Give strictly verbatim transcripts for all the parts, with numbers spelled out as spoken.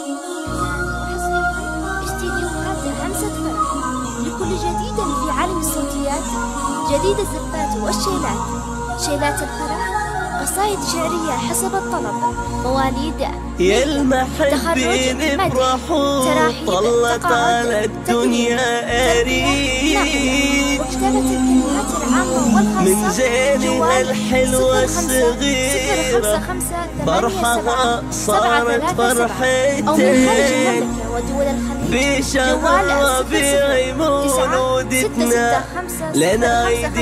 لكل جديد في عالم الصوتيات، جديد الزفات والشيلات، شيلات الفرح، قصائد شعرية حسب الطلب، مواليد، يا المحبين افرحوا طلت على الدنيا أريد، وكتابة الكلمات العامة والخاصة من زينها الحلوة الصغيرة فرحها صارت فرحتين، في شهر ربيع مولودتنا لنا عيد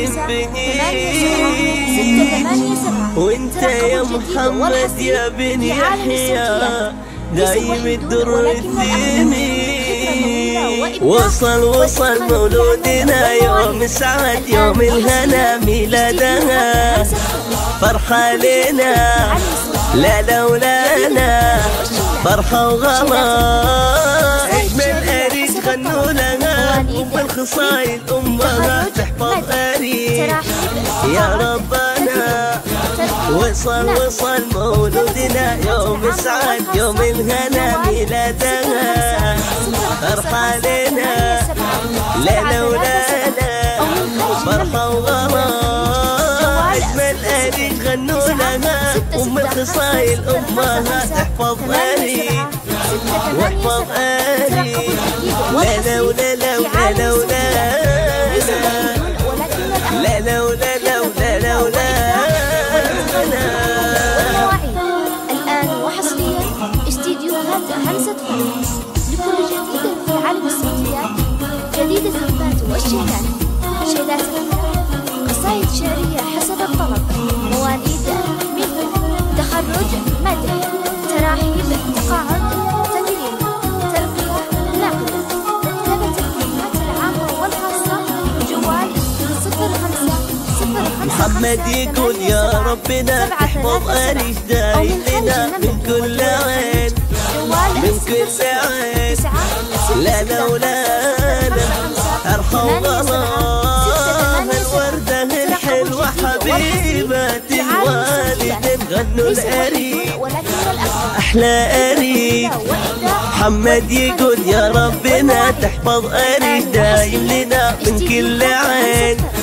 بنين، وانت يا محمد يا بن يحيى دايم الدر الثمين. وصل وصل مولودنا يوم سعد يوم الهنا ميلادها، فرحة لنا لا لولانا فرحة وغلا، اجمل اريد غنوا لها وبالخصايل امها تحفظ اريد يا ربنا. وصل وصل مولودنا يوم سعد يوم الهنا ميلادها، فرحة لنا لا لولانا فرحة وغلا، اجمل اريد غنوا لها ام الخصايل امها تحفظ اريد واحفظ اريد لا لولا لولا لولا لا لولا لولا لولا. الآن وحصريا استديوهات همسة فرح لكل جديد في عالم الصوتيات، جديد الزفات والشيلات، شيلات الفرح، قصائد شعرية حسب الطلب، مواليد، مثل تخرج، مدح، تراحيب، تقاعد، تكريم، ترقية، نقل، كتابة الكلمات العامة والخاصة، جوال صفر خمسة صفر خمسة. محمد يقول يا ربنا تحفظ أريد دايم لنا من كل عين من كل عين لا لولانا أرحى وغلا، الوردة الحلوة حبيبة الوالد غنوا الأريد أحلى أريد. محمد يقول يا ربنا تحفظ أريد دايم لنا من كل عين